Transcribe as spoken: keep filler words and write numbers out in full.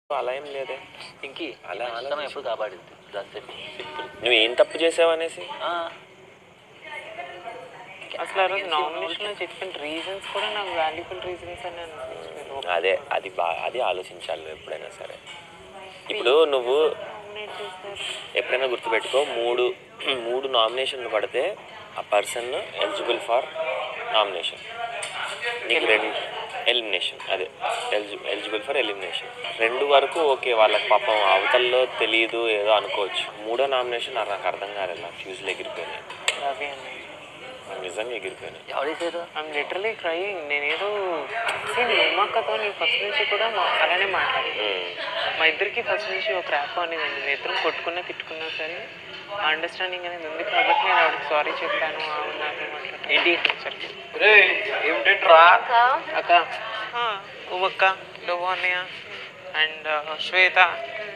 అలా ఏం లేదే ఇంకి అలా ఇష్టం ఆలోచించు. ఎప్పుడు కాపాడింది దట్స్ ఇట్ సింపుల్. నువ్వు ఏం తప్పు చేసావు అనేసి అసలు ఆ రోజు నామినేషన్లో చెప్పిన రీజన్స్ కూడా నాకు వాల్యుబుల్ రీజన్స్ అని అనిపించలేదు. అదే అది బా అది ఆలోచించాలి నువ్వు ఎప్పుడైనా సరే. ఇప్పుడు నువ్వు నామినేట్ చేశారు. ఎప్పుడైనా గుర్తుపెట్టుకో, మూడు మూడు నామినేషన్లు పడితే ఆ పర్సన్ ఎలిజిబుల్ ఫర్ నామినేషన్. నీకు రెండు ఎలిమినేషన్, అదే ఎలిజి ఎలిజిబుల్ ఫర్ ఎలిమినేషన్. రెండు వరకు ఓకే, వాళ్ళకి పాపం అవతల్లో తెలియదు ఏదో అనుకోవచ్చు. మూడో నామినేషన్ నాకు అర్థం కాలేదు, ఫ్యూజులు ఎగిరిపోయినాయి, రవి అని నిజంగా ఎగిరిపోయినాయి. ఎవడేసారు? I'm literally crying. నేనేదో నేను ఉమ్మక్కతో నీ ఫస్ట్ నుంచి కూడా మా- అలానే మాట్లాడాను. మా ఇద్దరికి ఫస్ట్ నుంచి ఒక ర్యాప్ అనేది ఉంది. మేము ఇద్దరం కొట్టుకున్నా తిట్టుకున్నా సరే అండర్స్టాండింగ్ అనేది ఉంది కాబట్టి నేను ఆవిడకి సారీ చెప్పాను. ఆవిడ నాకు మాట్లాడాను ఏంటి సరే ఏమిటరా అక్క ఉమ్మక్క డోబో అన్నయ్య అండ్ శ్వేత